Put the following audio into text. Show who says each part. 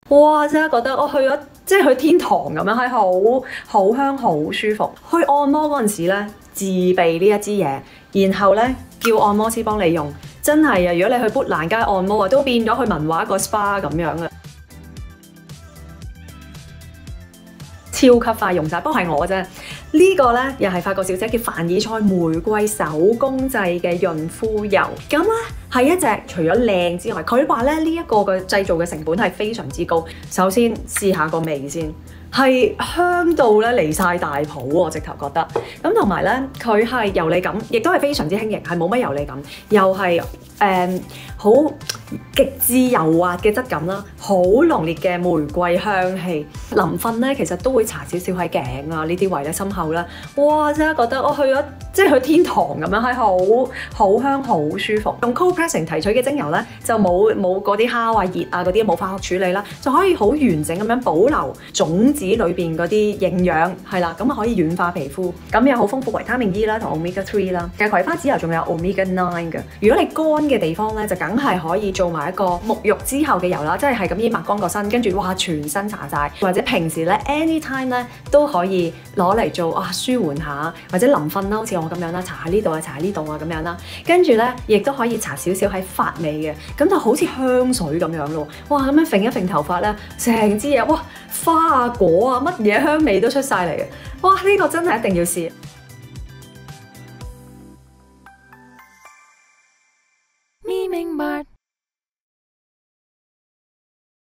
Speaker 1: 哇！真係覺得我去咗即係去天堂咁樣，係好香好舒服。去按摩嗰陣時咧，自備呢一支嘢，然後咧叫按摩師幫你用，真係啊！如果你去砵蘭街按摩啊，都變咗去文華一個 SPA 咁樣啊！超級快用晒，不過係我啫。呢個咧又係法國小姐叫凡爾賽玫瑰手工製嘅潤膚油，咁咧係一隻除咗靚之外，佢話咧呢一個嘅製造嘅成本係非常之高。首先試下個味先，係香到咧離晒大譜，我直頭覺得。咁同埋咧，佢係油膩感，亦都係非常之輕盈，係冇乜油膩感，又係好極致柔滑嘅質感啦，好濃烈嘅玫瑰香氣。臨瞓咧，其實都會搽少少喺頸啊呢啲位咧，心口啦。哇！真係覺得我去咗即係去天堂咁樣，係好香好舒服。用 cold pressing 提取嘅精油咧，就冇嗰啲烤啊、熱啊嗰啲冇化學處理啦，就可以好完整咁樣保留種子裏邊嗰啲營養，係啦，咁啊可以軟化皮膚。咁有好豐富維他命 E 啦同 Omega 3啦。其實葵花籽油仲有 Omega 9嘅。如果你乾嘅地方咧，就梗係可以做埋一個沐浴之後嘅油啦，即係咁依抹乾個身，跟住哇全身搽晒，或者平時咧 anytime 咧都可以攞嚟做舒緩下，或者臨瞓啦，好似我咁樣啦，搽喺呢度啊，搽喺呢度啊咁樣啦，跟住咧亦都可以搽少少喺髮尾嘅，咁就好似香水咁樣咯。哇！咁樣揈一揈頭髮咧，成支嘢哇花啊果啊乜嘢香味都出晒嚟嘅，哇！呢個真係一定要試。